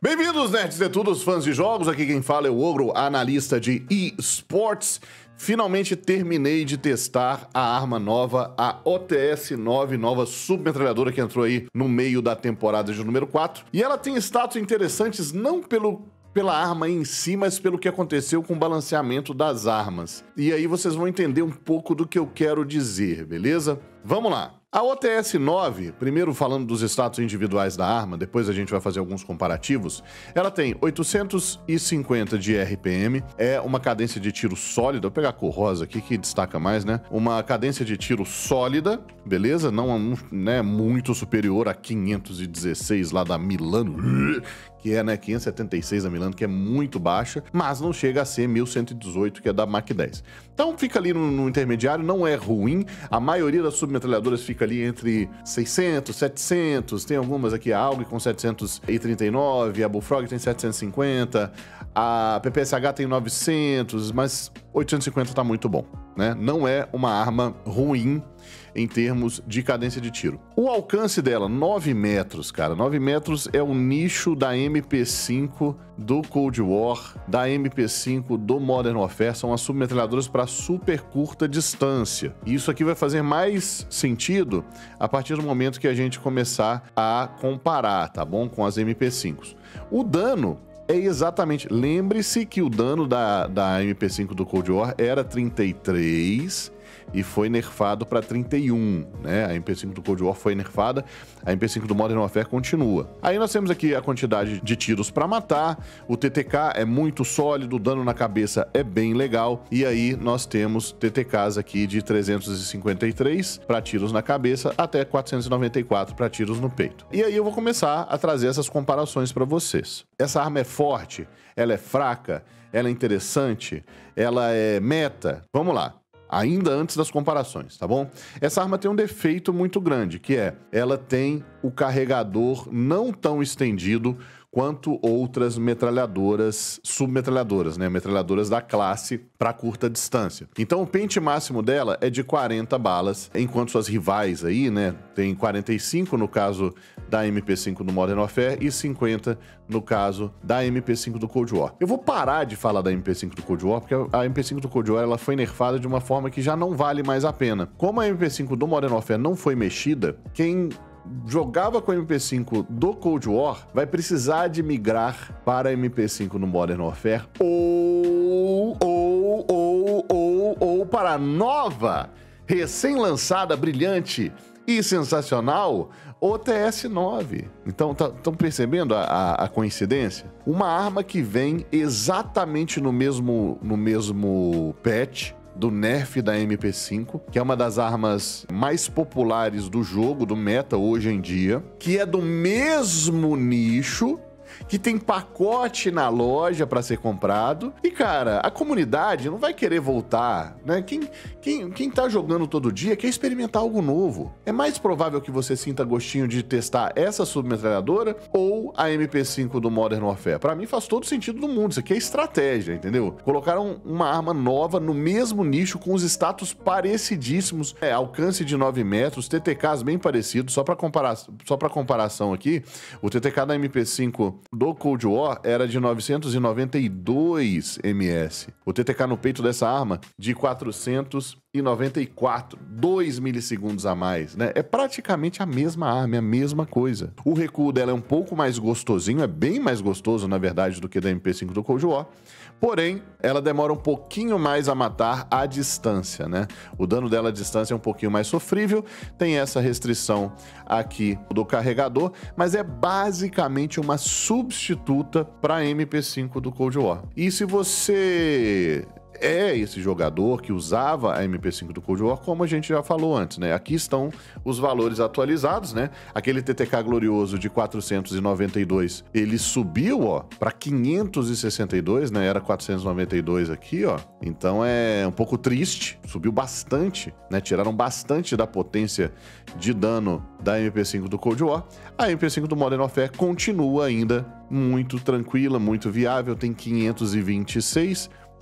Bem-vindos, nerds de tudo, os fãs de jogos. Aqui quem fala é o Ogro, analista de eSports. Finalmente terminei de testar a arma nova, a OTS-9, nova submetralhadora que entrou aí no meio da temporada de número 4. E ela tem status interessantes não pela arma em si, mas pelo que aconteceu com o balanceamento das armas. E aí vocês vão entender um pouco do que eu quero dizer, beleza? Vamos lá. A OTS-9, primeiro falando dos status individuais da arma, depois a gente vai fazer alguns comparativos, ela tem 850 de RPM, é uma cadência de tiro sólida, vou pegar a cor rosa aqui que destaca mais, né? Uma cadência de tiro sólida, beleza? Não é muito superior a 516 lá da Milano, que é, né, 576 da Milano, que é muito baixa, mas não chega a ser 1118, que é da Mach 10. Então fica ali no intermediário, não é ruim, a maioria das submetralhadoras fica ali entre 600, 700, tem algumas aqui, a AUG com 739, a Bullfrog tem 750, a PPSH tem 900, mas 850 tá muito bom, né? Não é uma arma ruim em termos de cadência de tiro. O alcance dela, 9 metros, cara. 9 metros é o nicho da MP5 do Cold War, da MP5 do Modern Warfare. São as submetralhadoras para super curta distância. E isso aqui vai fazer mais sentido a partir do momento que a gente começar a comparar, tá bom? Com as MP5s. O dano é exatamente... Lembre-se que o dano da MP5 do Cold War era 33... e foi nerfado para 31, né? A MP5 do Cold War foi nerfada, a MP5 do Modern Warfare continua. Aí nós temos aqui a quantidade de tiros para matar, o TTK é muito sólido, o dano na cabeça é bem legal, e aí nós temos TTKs aqui de 353 para tiros na cabeça até 494 para tiros no peito. E aí eu vou começar a trazer essas comparações para vocês. Essa arma é forte, ela é fraca, ela é interessante, ela é meta. Vamos lá. Ainda antes das comparações, tá bom? Essa arma tem um defeito muito grande, que é, ela tem o carregador não tão estendido quanto outras metralhadoras, submetralhadoras, né? Metralhadoras da classe para curta distância. Então o pente máximo dela é de 40 balas, enquanto suas rivais aí, né? Tem 45 no caso da MP5 do Modern Warfare e 50 no caso da MP5 do Cold War. Eu vou parar de falar da MP5 do Cold War, porque a MP5 do Cold War ela foi nerfada de uma forma que já não vale mais a pena. Como a MP5 do Modern Warfare não foi mexida, quem jogava com a MP5 do Cold War vai precisar de migrar para a MP5 no Modern Warfare ou para a nova, recém-lançada, brilhante e sensacional OTS-9. Então, estão percebendo a coincidência? Uma arma que vem exatamente no mesmo patch do nerf da MP5, que é uma das armas mais populares do jogo, do meta hoje em dia, que é do mesmo nicho, que tem pacote na loja para ser comprado. E, cara, a comunidade não vai querer voltar, né? Quem tá jogando todo dia quer experimentar algo novo. É mais provável que você sinta gostinho de testar essa submetralhadora ou a MP5 do Modern Warfare. Para mim faz todo sentido do mundo. Isso aqui é estratégia, entendeu? Colocaram uma arma nova no mesmo nicho, com os status parecidíssimos. Alcance de 9 metros, TTKs bem parecidos. Só para comparação aqui, o TTK da MP5 do Cold War era de 992 ms. O TTK no peito dessa arma de 494, 2 milissegundos a mais, né? É praticamente a mesma arma, é a mesma coisa. O recuo dela é um pouco mais gostosinho, é bem mais gostoso, na verdade, do que da MP5 do Cold War. Porém, ela demora um pouquinho mais a matar à distância, né? O dano dela à distância é um pouquinho mais sofrível, tem essa restrição aqui do carregador, mas é basicamente uma substituta para a MP5 do Cold War. E se você é esse jogador que usava a MP5 do Cold War, como a gente já falou antes, né? Aqui estão os valores atualizados, né? Aquele TTK glorioso de 492, ele subiu, ó, para 562, né? Era 492 aqui, ó. Então é um pouco triste, subiu bastante, né? Tiraram bastante da potência de dano da MP5 do Cold War. A MP5 do Modern Warfare continua ainda muito tranquila, muito viável, tem 526,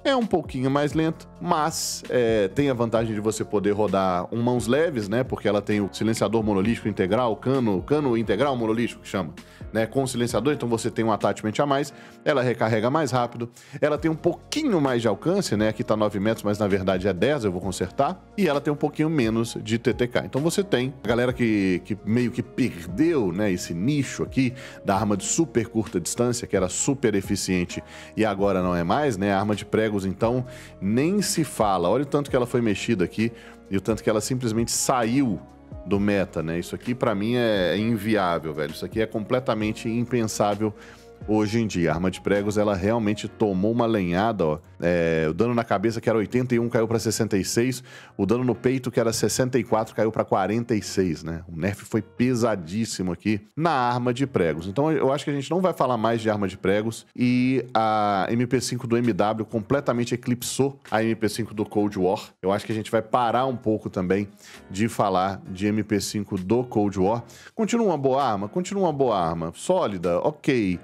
é um pouquinho mais lenta, mas tem a vantagem de você poder rodar um mãos leves, né? Porque ela tem o silenciador monolítico integral, cano integral monolítico que chama, né? Com o silenciador, então você tem um attachment a mais, ela recarrega mais rápido, ela tem um pouquinho mais de alcance, né? Aqui tá 9 metros, mas na verdade é 10, eu vou consertar, e ela tem um pouquinho menos de TTK. Então você tem a galera que meio que perdeu, né? Esse nicho aqui da arma de super curta distância, que era super eficiente e agora não é mais, né? A arma de pregos, então, nem se fala. Olha o tanto que ela foi mexida aqui e o tanto que ela simplesmente saiu do meta, né? Isso aqui, pra mim, é inviável, velho. Isso aqui é completamente impensável hoje em dia. A arma de pregos, ela realmente tomou uma lenhada, ó. O dano na cabeça, que era 81, caiu pra 66. O dano no peito, que era 64, caiu pra 46, né? O nerf foi pesadíssimo aqui na arma de pregos. Então, eu acho que a gente não vai falar mais de arma de pregos. E a MP5 do MW completamente eclipsou a MP5 do Cold War. Eu acho que a gente vai parar um pouco também de falar de MP5 do Cold War. Continua uma boa arma? Continua uma boa arma. Sólida? Ok.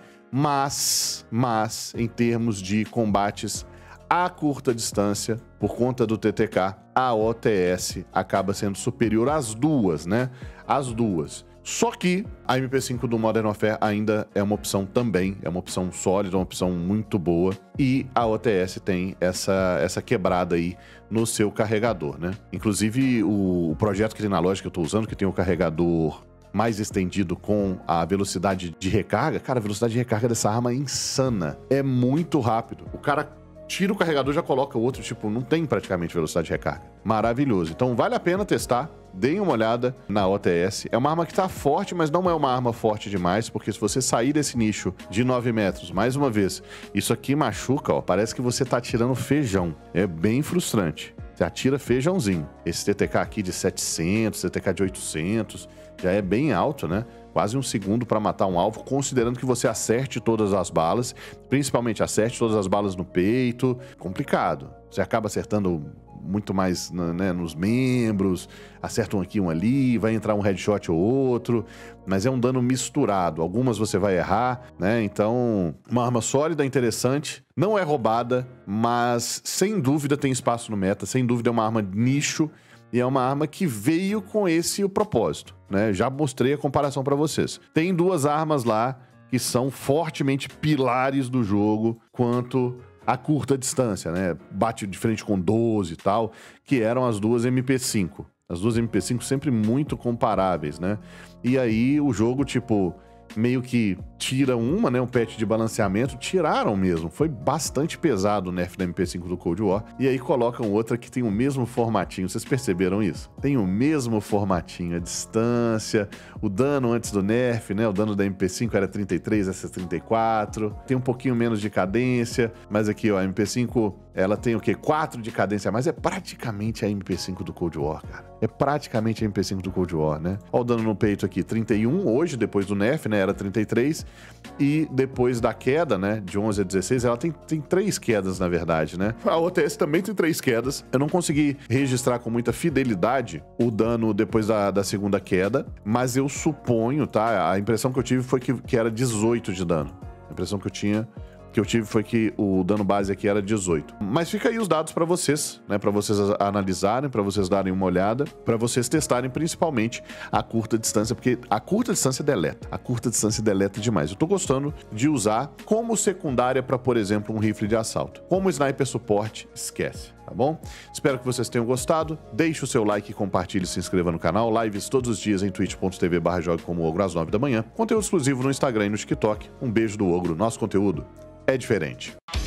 Mas, em termos de combates a curta distância, por conta do TTK, a OTS acaba sendo superior às duas, né? As duas. Só que a MP5 do Modern Warfare ainda é uma opção também, é uma opção sólida, uma opção muito boa. E a OTS tem essa quebrada aí no seu carregador, né? Inclusive, o projeto que tem na loja que eu tô usando, que tem o carregador mais estendido com a velocidade de recarga, cara, a velocidade de recarga dessa arma é insana. É muito rápido. O cara tira o carregador e já coloca o outro, tipo, não tem praticamente velocidade de recarga. Maravilhoso. Então vale a pena testar. Deem uma olhada na OTS. É uma arma que tá forte, mas não é uma arma forte demais, porque se você sair desse nicho de 9 metros, mais uma vez, isso aqui machuca, ó, parece que você tá atirando feijão. É bem frustrante. Você atira feijãozinho. Esse TTK aqui de 700, TTK de 800, já é bem alto, né? Quase um segundo para matar um alvo, considerando que você acerte todas as balas, principalmente acerte todas as balas no peito. Complicado. Você acaba acertando muito mais, né, nos membros, acerta um aqui, um ali, vai entrar um headshot ou outro, mas é um dano misturado. Algumas você vai errar, né? Então, uma arma sólida, interessante, não é roubada, mas sem dúvida tem espaço no meta, sem dúvida é uma arma nicho e é uma arma que veio com o propósito, né? Já mostrei a comparação para vocês. Tem duas armas lá que são fortemente pilares do jogo quanto a curta distância, né? Bate de frente com 12 e tal, que eram as duas MP5. As duas MP5 sempre muito comparáveis, né? E aí o jogo, tipo, meio que tira uma, né? Um patch de balanceamento, tiraram mesmo. Foi bastante pesado o nerf da MP5 do Cold War. E aí colocam outra que tem o mesmo formatinho. Vocês perceberam isso? Tem o mesmo formatinho, a distância, o dano antes do nerf, né? O dano da MP5 era 33, essa é 34. Tem um pouquinho menos de cadência, mas aqui, ó, a MP5, ela tem o quê? 4 de cadência a mais. É praticamente a MP5 do Cold War, cara. É praticamente a MP5 do Cold War, né? Ó o dano no peito aqui, 31 hoje, depois do nerf, né? Era 33. E depois da queda, né? De 11 a 16, ela tem 3 quedas, na verdade, né? A OTS também tem 3 quedas. Eu não consegui registrar com muita fidelidade o dano depois da segunda queda, mas eu suponho, tá? A impressão que eu tive foi que era 18 de dano. A impressão que eu tive foi que o dano base aqui era 18. Mas fica aí os dados para vocês, né? Para vocês analisarem, para vocês darem uma olhada, para vocês testarem principalmente a curta distância, porque a curta distância deleta. A curta distância deleta demais. Eu tô gostando de usar como secundária para, por exemplo, um rifle de assalto. Como sniper suporte, esquece. Tá bom? Espero que vocês tenham gostado. Deixe o seu like, compartilhe e se inscreva no canal. Lives todos os dias em twitch.tv/jogue-como-ogro às 9 da manhã. Conteúdo exclusivo no Instagram e no TikTok. Um beijo do Ogro. Nosso conteúdo é diferente.